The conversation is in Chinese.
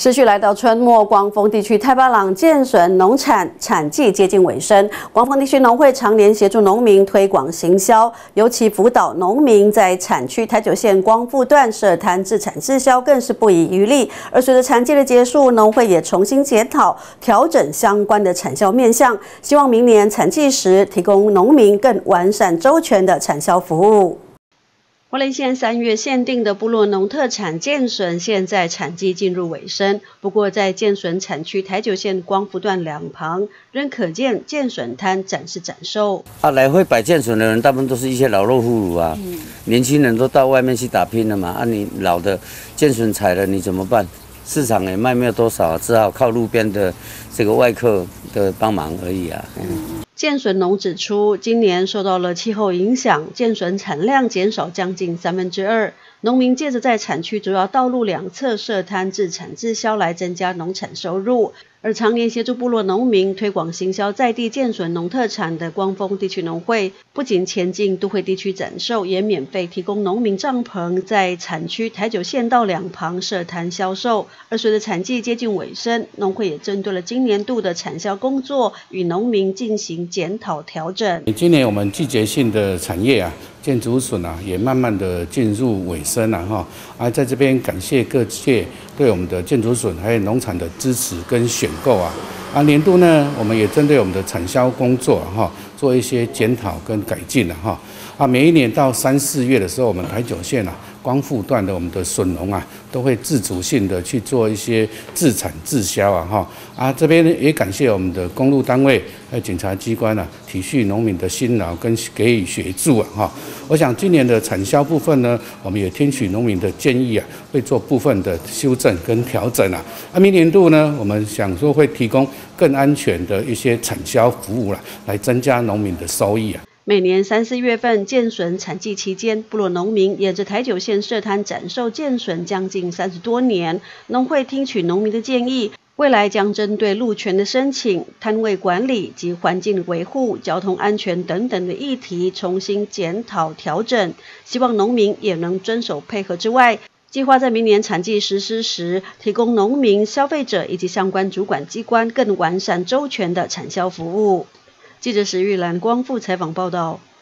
持续来到春末，光丰地区太巴朗建笋农产产季接近尾声。光丰地区农会常年协助农民推广行销，尤其辅导农民在产区台九线光复段设摊自产自销，更是不遗余力。而随着产季的结束，农会也重新检讨调整相关的产销面向，希望明年产季时提供农民更完善周全的产销服务。花莲县3月限定的部落农特产建笋，现在产季进入尾声。不过，在建笋产区台九线光复段两旁，仍可见建笋摊展示展售。 来会摆建笋的人，大部分都是一些老弱妇孺啊，年轻人都到外面去打拼了嘛。你老的建笋采了，你怎么办？市场也卖没有多少，只好靠路边的这个外客的帮忙而已啊。 建笋农指出，今年受到了气候影响，建笋产量减少将近2/3。农民借着在产区主要道路两侧设摊自产自销来增加农产收入。而常年协助部落农民推广行销在地建笋农特产的光丰地区农会，不仅前进都会地区展售，也免费提供农民帐篷，在产区台九线道两旁设摊销售。而随着产季接近尾声，农会也针对了今年度的产销工作，与农民进行检讨调整。 今年我们季节性的产业建竹笋也慢慢的进入尾声了在这边感谢各界对我们的建竹笋还有农产的支持跟选购年度呢，我们也针对我们的产销工作做一些检讨跟改进每一年到3、4月的时候，我们台九线光复段的我们的笋农都会自主性的去做一些自产自销这边也感谢我们的公路单位还有检察机关体恤农民的辛劳跟给予协助我想今年的产销部分呢，我们也听取农民的建议会做部分的修正跟调整明年度呢，我们想说会提供更安全的一些产销服务来增加农民的收益每年3、4月份建笋产季期间，部落农民沿着台九线设摊展售建笋将近30多年。农会听取农民的建议，未来将针对路权的申请、摊位管理及环境维护、交通安全等等的议题重新检讨调整，希望农民也能遵守配合之外，计划在明年产季实施时，提供农民、消费者以及相关主管机关更完善周全的产销服务。记者石玉兰光复采访报道。